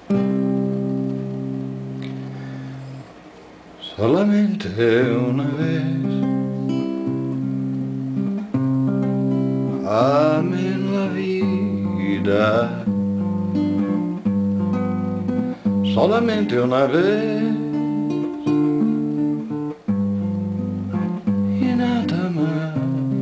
Solamente una vez amé en la vida, solamente una vez y nada más.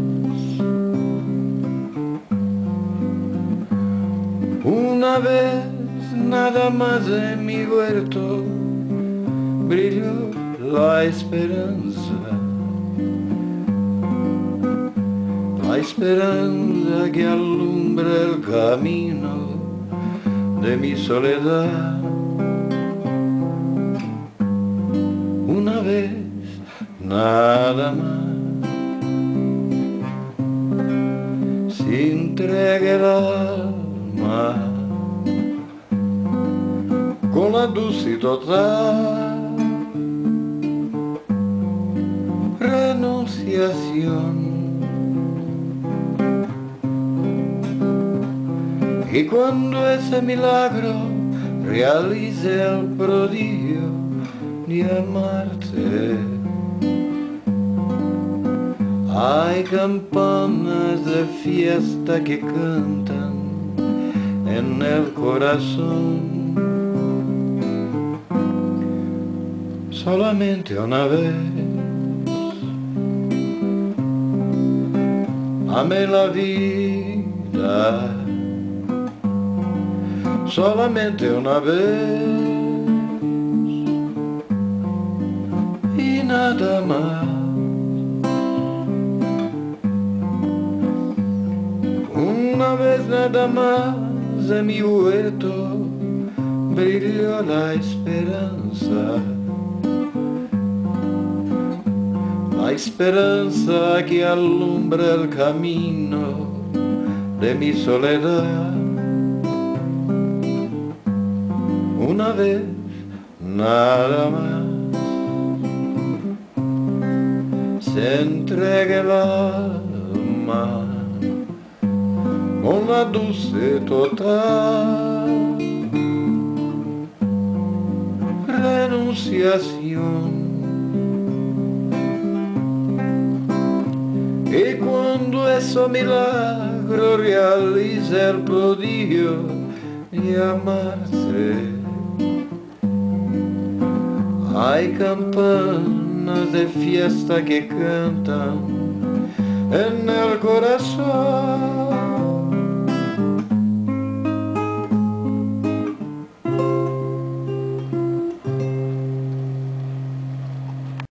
Una vez nada más en mi huerto brilló la esperanza que alumbra el camino de mi soledad. Una vez nada más, se entrega el alma con la dulce y total renunciación. Y cuando ese milagro realice el prodigio de amarte, hay campanas de fiesta que cantan en el corazón. Solamente una vez amé la vida, solamente una vez y nada más. Una vez nada más en mi huerto brilló la esperanza que alumbra el camino de mi soledad. Una vez nada más, se entrega el alma con la dulce total renunciación. Y cuando ese milagro realiza el prodigio de amarse, hay campanas de fiesta que cantan en el corazón.